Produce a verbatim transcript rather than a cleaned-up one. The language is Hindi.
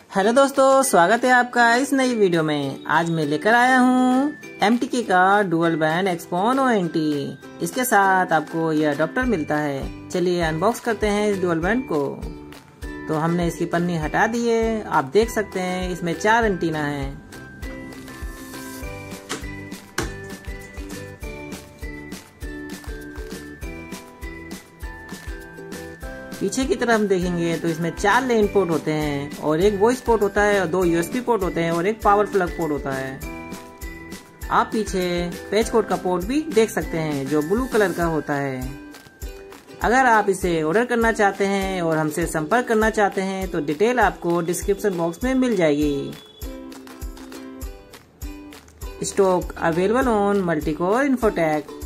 हेलो दोस्तों, स्वागत है आपका इस नई वीडियो में। आज मैं लेकर आया हूँ एम टी के का dual band XPON O N T. इसके साथ आपको यह अडॉप्टर मिलता है। चलिए अनबॉक्स करते हैं इस डुअल बैंड को। तो हमने इसकी पन्नी हटा दी है। आप देख सकते हैं इसमें चार एंटीना हैं। पीछे की तरफ हम देखेंगे तो इसमें चार लेन पोर्ट होते हैं और एक वॉइस पोर्ट होता है और दो यू एस बी पोर्ट होते हैं और एक पावर प्लग पोर्ट होता है। आप पीछे पैच कोड का पोर्ट भी देख सकते हैं जो ब्लू कलर का होता है। अगर आप इसे ऑर्डर करना चाहते हैं और हमसे संपर्क करना चाहते हैं तो डिटेल आपको डिस्क्रिप्शन बॉक्स में मिल जाएगी। Stock available on Multicore infotech.